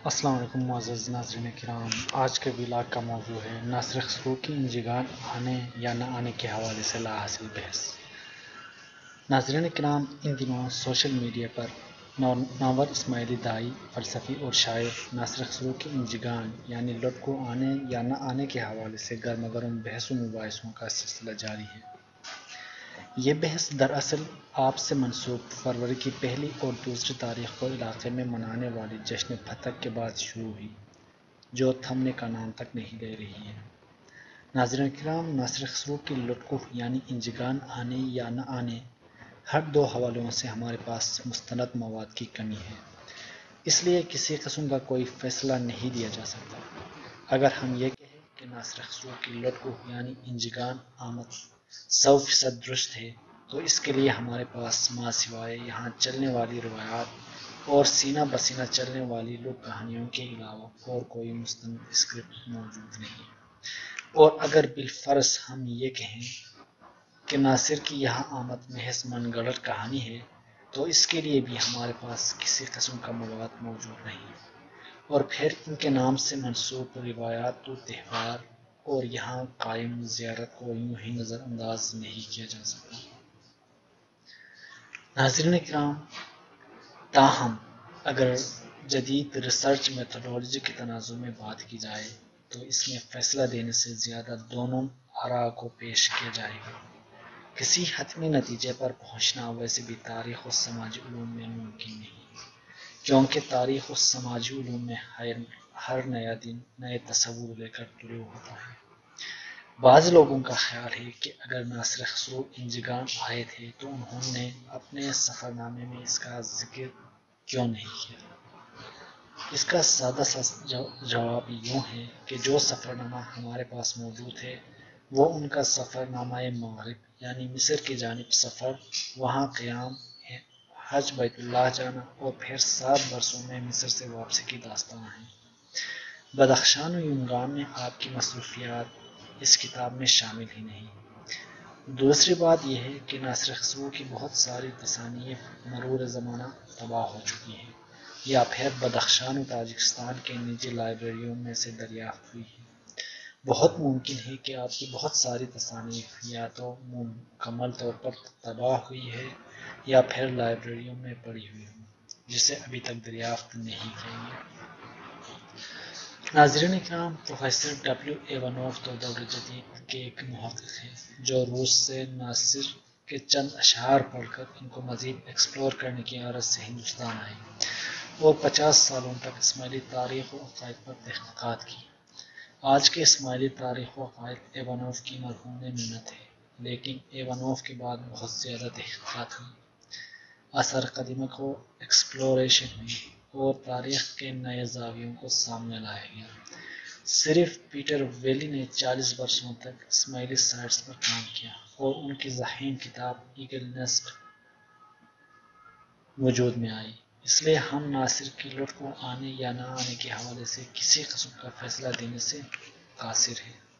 السلام علیکم معزز ناظرین کرام، آج کے ولاگ کا موضوع ہے ناصر خسرو کی انجگان آنے یا نہ آنے کے حوالے سے لا حاصل بحث۔ ناظرین کرام، ان دنوں سوشل میڈیا پر ناور اسماعیلی دائی، فلسفی اور شاعر ناصر خسرو کی انجگان یعنی لٹ کو آنے یا نہ آنے کے حوالے سے گرما گرم بحث و مباحثوں کا سلسلہ جاری ہے۔ یہ بحث دراصل آپ سے منسوب فروری کی پہلی اور دوسری تاریخ کو علاقے میں منانے والی جشن فتح کے بعد شروع ہوئی، جو تھمنے کا نام تک نہیں لے رہی ہے۔ ناظرین کرام، ناصر خسرو کی لٹ کو یعنی انجگان آنے یا نہ آنے، ہر دو حوالوں سے ہمارے پاس مستند مواد کی کمی ہے، اس لیے کسی قسم کا کوئی فیصلہ نہیں دیا جا سکتا۔ اگر ہم یہ کہیں کہ ناصر خسرو کی لٹ کو یعنی انجگان آمد 100% درست ہے، تو اس کے لیے ہمارے پاس ماں سوائے یہاں چلنے والی روایات اور سینہ بسینہ چلنے والی لوک کہانیوں کے علاوہ اور کوئی مستند اسکرپٹ موجود نہیں۔ اور اگر بالفرض ہم یہ کہیں کہ ناصر کی یہاں آمد محض من گھڑت کہانی ہے، تو اس کے لیے بھی ہمارے پاس کسی قسم کا مواد موجود نہیں، اور پھر ان کے نام سے منسوب روایات و تہوار اور یہاں قائم زیارت کو یوں ہی نظر انداز نہیں کیا جا سکتا۔ ناظرین کرام، تاہم اگر جدید ریسرچ میتھڈالوجی کے تناظر میں بات کی جائے تو اس میں فیصلہ دینے سے زیادہ دونوں آراء کو پیش کیا جائے گا۔ کسی حتمی نتیجے پر پہنچنا ویسے بھی تاریخ و سماجی علوم میں ممکن نہیں، کیونکہ تاریخ و سماجی علوم میں ہر نیا دن نئے تصور لے کر طلوع ہوتا ہے۔ بعض لوگوں کا خیال ہے کہ اگر ناصر خسرو انجگان آئے تھے تو انہوں نے اپنے سفر نامے میں اس کا ذکر کیوں نہیں کیا۔ اس کا سادہ سا جواب یوں ہے کہ جو سفر نامہ ہمارے پاس موجود ہے وہ ان کا سفر نامہ مغرب یعنی مصر کی جانب سفر، وہاں قیام، حج بیت اللہ جانا اور پھر 7 برسوں میں مصر سے واپسی کی داستان ہے۔ بدخشان و یونگان میں آپ کی مصروفیات اس کتاب میں شامل ہی نہیں۔ دوسری بات یہ ہے کہ ناصر خسرو کی بہت ساری تصانیف مرور زمانہ تباہ ہو چکی ہیں یا پھر بدخشان و تاجکستان کے نجی لائبریریوں میں سے دریافت ہوئی ہیں۔ بہت ممکن ہے کہ آپ کی بہت ساری تصانیف یا تو مکمل طور پر تباہ ہوئی ہے یا پھر لائبریریوں میں پڑی ہوئی ہوں، جسے ابھی تک دریافت نہیں کیا گیا۔ ناظرین کرام، پروفیسر ڈبلیو ایونوف تو دور جدید کے ایک محقق ہیں جو روس سے ناصر کے چند اشعار پڑھ کر ان کو مزید ایکسپلور کرنے کی غرض سے ہندوستان آئے اور 50 سالوں تک اسماعیلی تاریخ و عقائد پر تحقیقات کی۔ آج کے اسماعیلی تاریخ و عقائد ایونوف کی مرہون محنت ہے، لیکن ایونوف کے بعد بہت زیادہ تحقیقات ہوئی، آثار قدیمہ کو ایکسپلوریشن ہوئی اور تاریخ کے نئے زاویوں کو سامنے لایا گیا۔ صرف پیٹر ویلی نے 40 برسوں تک اسماعیلی سائٹس پر کام کیا اور ان کی ضخیم کتاب ایگل نیسٹ وجود میں آئی۔ اس لیے ہم ناصر کی لٹ کو آنے یا نہ آنے کے حوالے سے کسی قسم کا فیصلہ دینے سے قاصر ہیں۔